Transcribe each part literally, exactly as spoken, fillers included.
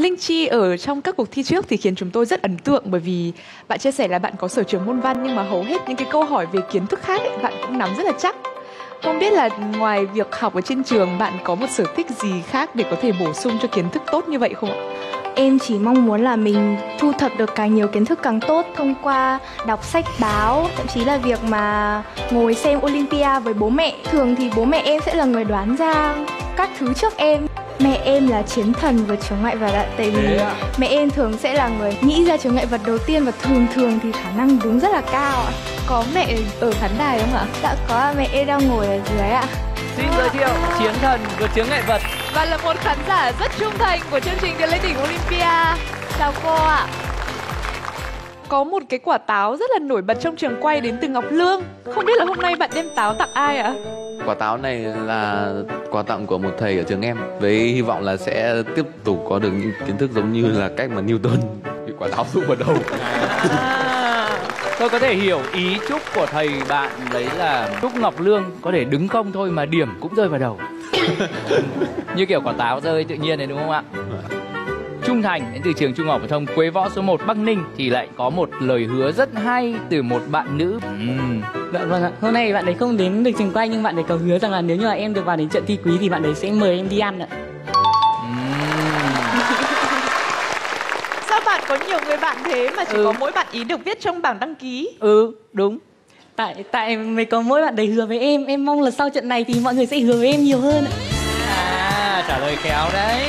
Linh Chi ở trong các cuộc thi trước thì khiến chúng tôi rất ấn tượng, bởi vì bạn chia sẻ là bạn có sở trường môn văn nhưng mà hầu hết những cái câu hỏi về kiến thức khác ấy, bạn cũng nắm rất là chắc. Không biết là ngoài việc học ở trên trường, bạn có một sở thích gì khác để có thể bổ sung cho kiến thức tốt như vậy không ạ? Em chỉ mong muốn là mình thu thập được càng nhiều kiến thức càng tốt thông qua đọc sách báo, thậm chí là việc mà ngồi xem Olympia với bố mẹ. Thường thì bố mẹ em sẽ là người đoán ra các thứ trước em. Mẹ em là chiến thần vượt chướng ngại vật ạ, tại vì mẹ em thường sẽ là người nghĩ ra chướng ngại vật đầu tiên và thường thường thì khả năng đúng rất là cao ạ. Có mẹ ở khán đài không ạ? Đã có, mẹ em đang ngồi ở dưới ạ. Xin giới thiệu chiến thần vượt chướng ngại vật và là một khán giả rất trung thành của chương trình Tiến lên đỉnh Olympia. Chào cô ạ. Có một cái quả táo rất là nổi bật trong trường quay đến từ Ngọc Lương. Không biết là hôm nay bạn đem táo tặng ai ạ? Quả táo này là quà tặng của một thầy ở trường em, với hy vọng là sẽ tiếp tục có được những kiến thức giống như là cách mà Newton bị quả táo rụng vào đầu. À, tôi có thể hiểu ý chúc của thầy bạn đấy là chúc Ngọc Lương có thể đứng không thôi mà điểm cũng rơi vào đầu. Như kiểu quả táo rơi tự nhiên này đúng không ạ? Trung Thành đến từ trường Trung học phổ thông Quế Võ số một Bắc Ninh thì lại có một lời hứa rất hay từ một bạn nữ. uhm. Dạ vâng ạ. Hôm nay bạn ấy không đến được trường quay nhưng bạn ấy có hứa rằng là nếu như là em được vào đến trận thi quý thì bạn ấy sẽ mời em đi ăn ạ. uhm. Sao bạn có nhiều người bạn thế mà chỉ ừ. có mỗi bạn ý được viết trong bảng đăng ký? Ừ, đúng. Tại tại mới có mỗi bạn đấy hứa với em. Em mong là sau trận này thì mọi người sẽ hứa với em nhiều hơn ạ. À, trả lời khéo đấy.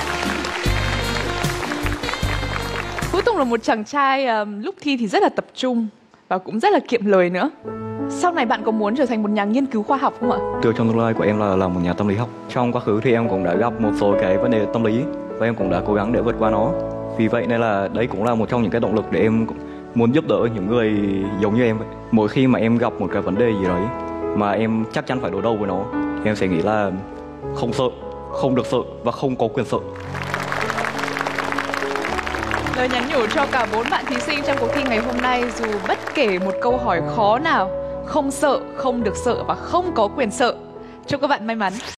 Phú Tùng là một chàng trai um, lúc thi thì rất là tập trung và cũng rất là kiệm lời nữa. Sau này bạn có muốn trở thành một nhà nghiên cứu khoa học không ạ? Tiêu trong tương lai của em là là một nhà tâm lý học. Trong quá khứ thì em cũng đã gặp một số cái vấn đề tâm lý và em cũng đã cố gắng để vượt qua nó. Vì vậy nên là đấy cũng là một trong những cái động lực để em muốn giúp đỡ những người giống như em vậy. Mỗi khi mà em gặp một cái vấn đề gì đấy mà em chắc chắn phải đối đầu với nó, em sẽ nghĩ là không sợ, không được sợ và không có quyền sợ. Lời nhắn nhủ cho cả bốn bạn thí sinh trong cuộc thi ngày hôm nay, dù bất kể một câu hỏi khó nào, không sợ, không được sợ và không có quyền sợ. Chúc các bạn may mắn.